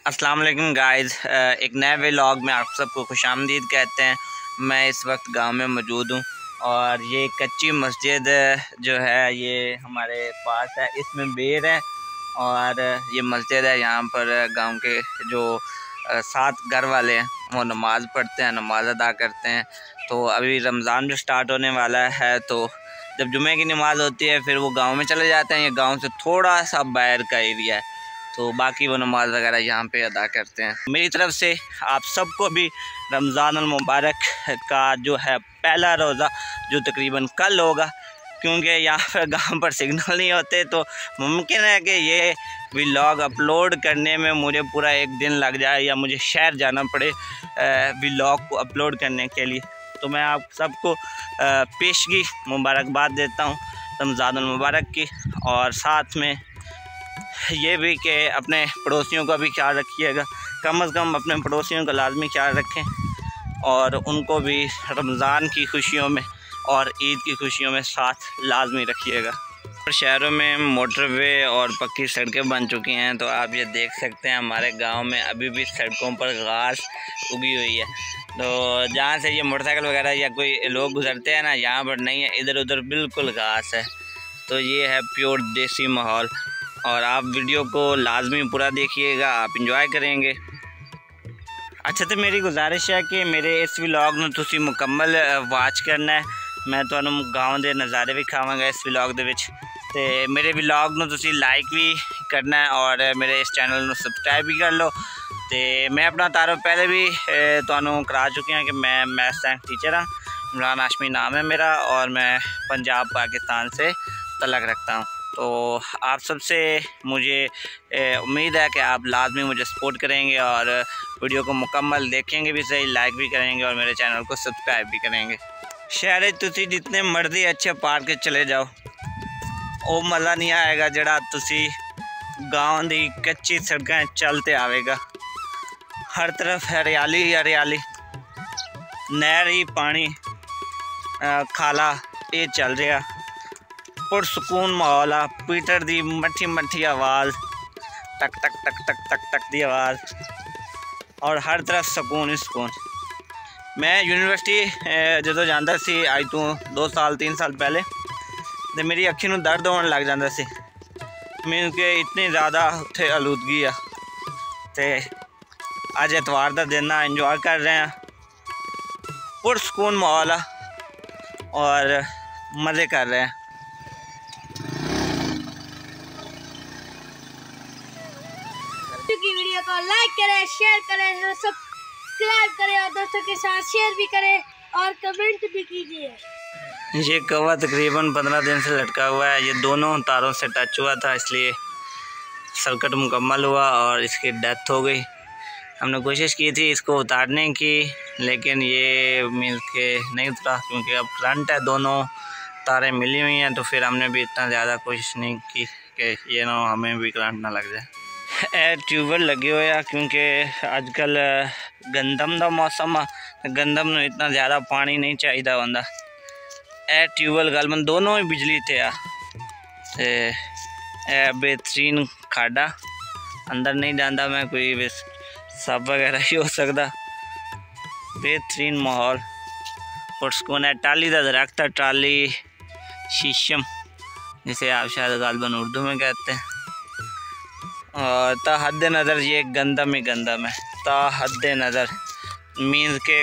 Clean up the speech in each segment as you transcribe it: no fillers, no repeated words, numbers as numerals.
अस्सलाम वालेकुम गाइस, एक नए व्लॉग में आप सबको खुशामदीद कहते हैं। मैं इस वक्त गांव में मौजूद हूं और ये कच्ची मस्जिद जो है ये हमारे पास है। इसमें बेर है और ये मस्जिद है। यहाँ पर गांव के जो 7 घर वाले हैं वो नमाज़ पढ़ते हैं, नमाज अदा करते हैं। तो अभी रमज़ान जो स्टार्ट होने वाला है, तो जब जुमे की नमाज़ होती है फिर वो गांव में चले जाते हैं। ये गांव से थोड़ा सा बाहर का एरिया है, तो बाकी वो नमाज वगैरह यहाँ पे अदा करते हैं। मेरी तरफ से आप सबको भी रमज़ान अल मुबारक का जो है पहला रोज़ा जो तकरीबन कल होगा, क्योंकि यहाँ पर गांव पर सिग्नल नहीं होते, तो मुमकिन है कि ये व्लॉग अपलोड करने में मुझे पूरा एक दिन लग जाए या मुझे शहर जाना पड़े व्लॉग को अपलोड करने के लिए। तो मैं आप सबको पेशगी मुबारकबाद देता हूँ रमज़ान अल मुबारक की, और साथ में ये भी कि अपने पड़ोसियों का भी ख्याल रखिएगा। कम से कम अपने पड़ोसियों का लाजमी ख्याल रखें और उनको भी रमज़ान की खुशियों में और ईद की खुशियों में साथ लाजमी रखिएगा। शहरों में मोटरवे और पक्की सड़कें बन चुकी हैं, तो आप ये देख सकते हैं हमारे गांव में अभी भी सड़कों पर घास उगी हुई है। तो जहाँ से ये मोटरसाइकिल वगैरह या कोई लोग गुजरते हैं ना, यहाँ पर नहीं है, इधर उधर बिल्कुल घास है। तो ये है प्योर देसी माहौल, और आप वीडियो को लाजमी पूरा देखिएगा, आप इंजॉय करेंगे। अच्छा, तो मेरी गुजारिश है कि मेरे इस व्लॉग में तुसी मुकम्मल वाच करना है। मैं तुहानू गाँव के नज़ारे भी खावांगा इस व्लॉग दे विच, ते मेरे व्लॉग में तुसी लाइक भी करना है और मेरे इस चैनल को सबसक्राइब भी कर लो। तो मैं अपना तारुफ पहले भी तुहानू करा चुकी हूँ कि मैं मैथ्स साइंस टीचर हाँ। इमरान हाशमी नाम है मेरा और मैं पंजाब पाकिस्तान से तल्लुक़ रखता हूँ। तो आप सबसे मुझे उम्मीद है कि आप लाजमी मुझे सपोर्ट करेंगे और वीडियो को मुकम्मल देखेंगे भी सही, लाइक भी करेंगे और मेरे चैनल को सब्सक्राइब भी करेंगे। शहर तुसी जितने मर्जी अच्छे पार्क चले जाओ, वो मज़ा नहीं आएगा जड़ा तुसी गाँव की कच्ची सड़कें चलते आवेगा। हर तरफ हरियाली ही हरियाली, नहर ही पानी, खाला ये चल रहा, पुरसकून माहौल आ। पीटर दी मट्ठी मट्ठी आवाज़, टक टक टक टक टक टक दी आवाज़, और हर तरफ सुकून ही सुकून। मैं यूनिवर्सिटी जो जाता सी अज तो 2 साल 3 साल पहले, तो मेरी अखी में दर्द होने लग जाता सी, मीन कि इतनी ज़्यादा उत्थे आलूदगी आ। तो अज एतवार का दिन आ, इंजॉय कर रहे हैं, पुरसकून माहौल आ और मज़े कर रहे हैं। की वीडियो को लाइक करें, शेयर करें, सब्सक्राइब करें और दोस्तों के साथ शेयर भी करें और कमेंट भी कीजिए। ये कौवा तकरीबन 15 दिन से लटका हुआ है। ये दोनों तारों से टच हुआ था, इसलिए सर्किट मुकम्मल हुआ और इसकी डेथ हो गई। हमने कोशिश की थी इसको उतारने की, लेकिन ये मीन्स के नहीं उतरा, क्योंकि अब करंट है, दोनों तारें मिली हुई हैं। तो फिर हमने भी इतना ज़्यादा कोशिश नहीं की कि ये ना हमें भी करंट ना लग जाए। ट्यूबवेल लगे हुए हैं, क्योंकि अजकल गंदम का मौसम आ, गंदम में इतना ज़्यादा पानी नहीं चाहिए होंदा। ट्यूबवेल गलमन दोनों ही बिजली ते आ, बेहतरीन खाडा, अंदर नहीं जाता मैं, कोई सब वगैरह ही हो सकता। बेहतरीन माहौल, पुरसकून है। टाली का दरख्त है, टाली शीशम जिसे आप शायद गालबन उर्दू में कहते हैं। और ता हद नज़र ये गंदम ही गंदम है, ता हद नज़र मीन्स के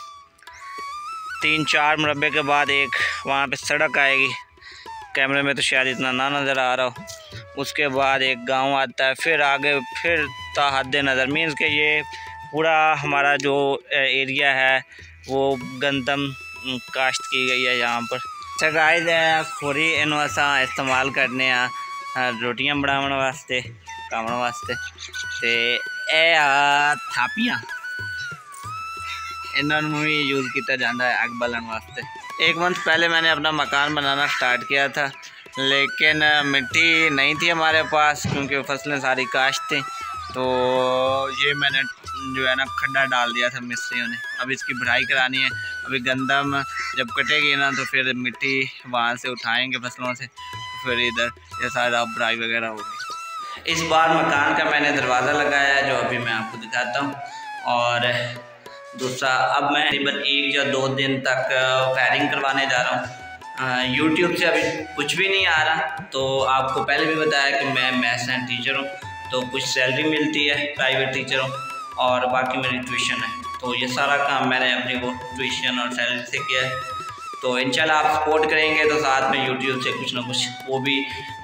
3-4 मुरब्बे के बाद एक वहाँ पे सड़क आएगी, कैमरे में तो शायद इतना ना नज़र आ रहा हो। उसके बाद एक गांव आता है, फिर आगे फिर ता हद नज़र, मीन्स के ये पूरा हमारा जो एरिया है वो गंदम काश्त की गई है यहाँ पर। अच्छा गाइस, खोरी इन असा इस्तेमाल करने रोटियां बनाने वास्ते, खाने वास्ते। ते ए थापियां इन्होंने भी यूज़ किया जाता है आग बालन वास्ते। 1 मंथ पहले मैंने अपना मकान बनाना स्टार्ट किया था, लेकिन मिट्टी नहीं थी हमारे पास, क्योंकि फसलें सारी काश्त थी। तो ये मैंने जो है ना खड्डा डाल दिया था मिस्त्रियों ने। अब इसकी भराई करानी है। अभी गंदम जब कटेगी ना, तो फिर मिट्टी वहाँ से उठाएंगे फसलों से, फिर इधर ये सारा भराई वगैरह होगी। इस बार मकान का मैंने दरवाज़ा लगाया है, जो अभी मैं चाहता हूँ। और दूसरा, अब मैं तकरीबन 1 या 2 दिन तक फायरिंग करवाने जा रहा हूँ। यूट्यूब से अभी कुछ भी नहीं आ रहा, तो आपको पहले भी बताया कि मैं मैथ्स एंड टीचर हूँ, तो कुछ सैलरी मिलती है प्राइवेट टीचर हूँ, और बाकी मेरी ट्यूशन है। तो ये सारा काम मैंने अपनी वो ट्यूशन और सैलरी से किया है। तो इंशाल्लाह आप सपोर्ट करेंगे तो साथ में यूट्यूब से कुछ ना कुछ वो भी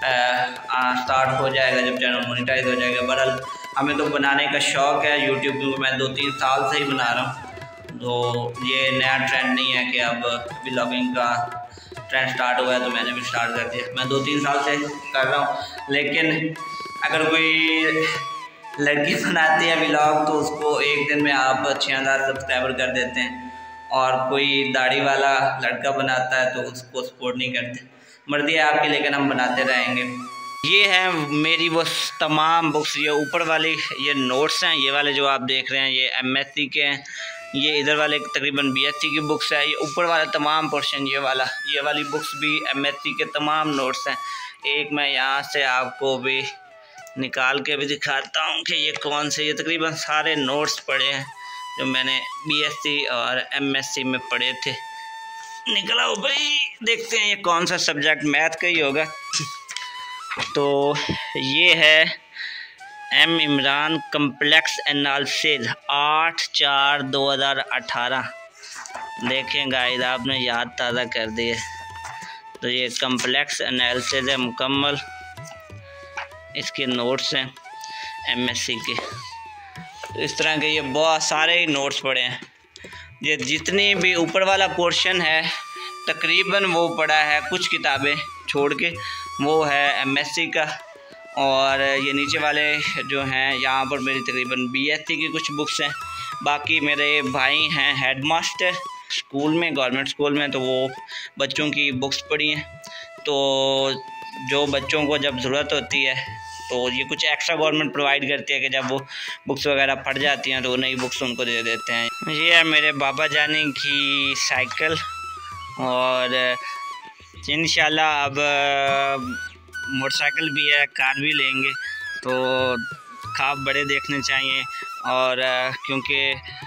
स्टार्ट हो जाएगा जब चैनल मोनेटाइज हो जाएगा। बहरहाल हमें तो बनाने का शौक़ है, यूट्यूब पे मैं 2-3 साल से ही बना रहा हूँ। तो ये नया ट्रेंड नहीं है कि अब व्लॉगिंग का ट्रेंड स्टार्ट हुआ है तो मैंने भी स्टार्ट कर दिया। मैं 2-3 साल से कर रहा हूँ। लेकिन अगर कोई लड़की बनाती है व्लॉग तो उसको एक दिन में आप 6000 सब्सक्राइबर कर देते हैं, और कोई दाढ़ी वाला लड़का बनाता है तो उसको सपोर्ट नहीं करते। मर्जी है आपकी, लेकिन हम बनाते रहेंगे। ये है मेरी वो तमाम बुक्स, ये ऊपर वाली ये नोट्स हैं, ये वाले जो आप देख रहे हैं ये एमएससी के हैं, ये इधर वाले तकरीबन बीएससी की बुक्स है। ये ऊपर वाला तमाम पोर्शन ये वाली बुक्स भी एमएससी के तमाम नोट्स हैं। एक मैं यहाँ से आपको भी निकाल के भी दिखाता हूँ कि ये कौन से, ये तकरीबन सारे नोट्स पढ़े हैं जो मैंने बीएससी और एमएससी में पढ़े थे। निकला हो भाई, देखते हैं ये कौन सा सब्जेक्ट, मैथ का ही होगा। तो ये है एम इमरान कम्प्लेक्स एनालिसिस 8/4/2018। देखें गाइस, आपने याद ताज़ा कर दी है। तो ये कम्प्लेक्स एनालिसिस है मुकम्मल, इसके नोट्स हैं एमएससी के। तो इस तरह के ये बहुत सारे ही नोट्स पड़े हैं। ये जितनी भी ऊपर वाला पोर्शन है तकरीबन वो पड़ा है, कुछ किताबें छोड़ के वो है एमएससी का। और ये नीचे वाले जो हैं यहाँ पर मेरी तकरीबन बीएससी की कुछ बुक्स हैं। बाकी मेरे भाई हैं हेडमास्टर स्कूल में, गवर्नमेंट स्कूल में, तो वो बच्चों की बुक्स पढ़ी हैं। तो जो बच्चों को जब ज़रूरत होती है तो ये कुछ एक्स्ट्रा गवर्नमेंट प्रोवाइड करती है कि जब वो बुक्स वगैरह फट जाती हैं तो नई बुक्स उनको दे देते हैं। ये है मेरे बाबा जानी की साइकिल, और इंशाल्लाह अब मोटरसाइकिल भी है, कार भी लेंगे। तो ख्वाब बड़े देखने चाहिए, और क्योंकि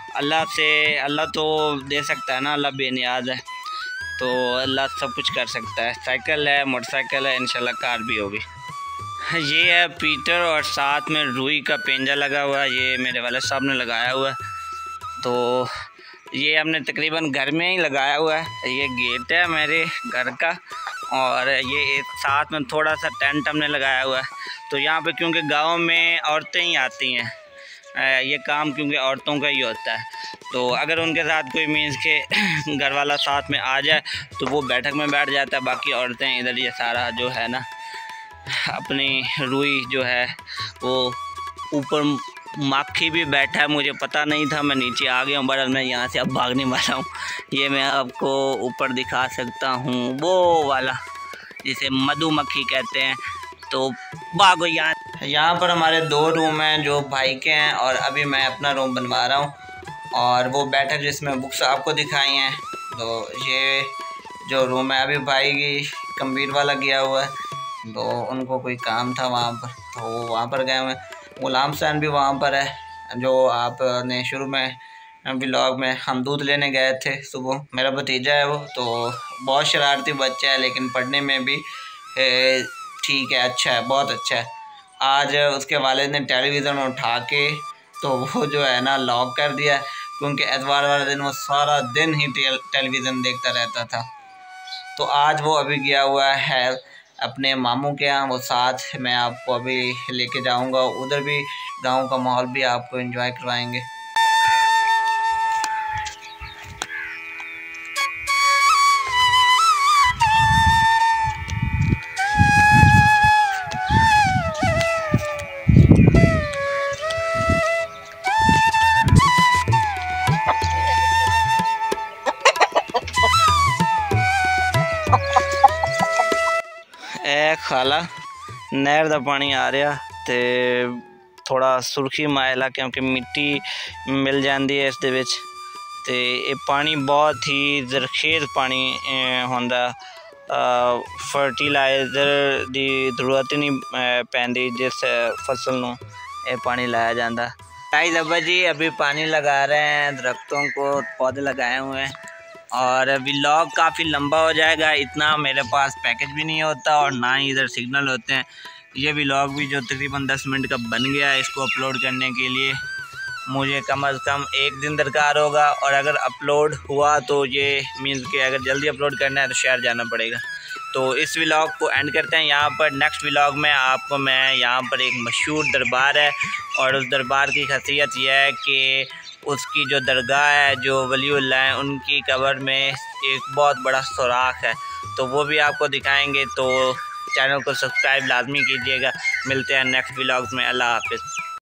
अल्लाह तो दे सकता है ना, अल्लाह बेनियाज है, तो अल्लाह सब कुछ कर सकता है। साइकिल है, मोटरसाइकिल है, इंशाल्लाह कार भी होगी। ये है पीटर, और साथ में रुई का पेंजा लगा हुआ है, ये मेरे वाले साहब ने लगाया हुआ है। तो ये हमने तकरीबन घर में ही लगाया हुआ है। ये गेट है मेरे घर का, और ये एक साथ में थोड़ा सा टेंट हमने लगाया हुआ है। तो यहाँ पे क्योंकि गांव में औरतें ही आती हैं, ये काम क्योंकि औरतों का ही होता है, तो अगर उनके साथ कोई मीन्स के घर वाला साथ में आ जाए तो वो बैठक में बैठ जाता है, बाकी औरतें इधर ये सारा जो है ना अपनी रुई जो है वो ऊपर। माखी भी बैठा है, मुझे पता नहीं था, मैं नीचे आ गया हूँ। बहरहाल मैं यहाँ से अब भागने वाला हूँ। ये मैं आपको ऊपर दिखा सकता हूँ, वो वाला जिसे मधुमक्खी कहते हैं। तो भागो। यहाँ पर हमारे 2 रूम हैं जो भाई के हैं, और अभी मैं अपना रूम बनवा रहा हूँ। और वो बैठक जिसमें बुक्स आपको दिखाई हैं, तो ये जो रूम है अभी भाई की कंप्यूटर वाला गया हुआ है, तो उनको कोई काम था वहाँ पर, तो वो वहाँ पर गए हुए हैं। गुलाम सैन भी वहाँ पर है, जो आपने शुरू में व्लॉग में हम दूध लेने गए थे सुबह। मेरा भतीजा है वो, तो बहुत शरारती बच्चा है, लेकिन पढ़ने में भी ठीक है, अच्छा है, बहुत अच्छा है। आज उसके वालिद ने टेलीविज़न उठा के तो वो जो है ना लॉक कर दिया, क्योंकि एतवार वाले दिन वो सारा दिन ही टेलीविज़न देखता रहता था। तो आज वो अभी गया हुआ है अपने मामू के यहाँ, वो साथ मैं आपको अभी लेके जाऊंगा, उधर भी गांव का माहौल भी आपको एंजॉय करवाएंगे। खाला नहर का पानी आ रहा तो थोड़ा सुर्खी मायला, क्योंकि मिट्टी मिल जाती है इसदे विच, ते ये पानी बहुत ही जरखेज पानी होंदा। फर्टिलाइजर की जरूरत ही नहीं पैंदी जिस फसल नूं ये पानी लाया जाता। गाइस अब्बा जी अभी पानी लगा रहे हैं, दरख्तों को पौधे लगाए हुए हैं और व्लॉग काफ़ी लंबा हो जाएगा। इतना मेरे पास पैकेज भी नहीं होता और ना ही इधर सिग्नल होते हैं। ये व्लॉग भी जो तकरीबन 10 मिनट का बन गया है, इसको अपलोड करने के लिए मुझे कम से कम 1 दिन दरकार होगा और अगर अपलोड हुआ तो ये मीन्स कि अगर जल्दी अपलोड करना है तो शहर जाना पड़ेगा। तो इस व्लॉग को एंड करते हैं यहाँ पर। नेक्स्ट व्लॉग में आपको मैं यहाँ पर एक मशहूर दरबार है और उस दरबार की खासियत यह है कि उसकी जो दरगाह है, जो वलीउल्लाह हैं, उनकी कब्र में एक बहुत बड़ा सुराख है, तो वो भी आपको दिखाएंगे। तो चैनल को सब्सक्राइब लाजमी कीजिएगा। मिलते हैं नेक्स्ट व्लॉग में। अल्लाह हाफिज़।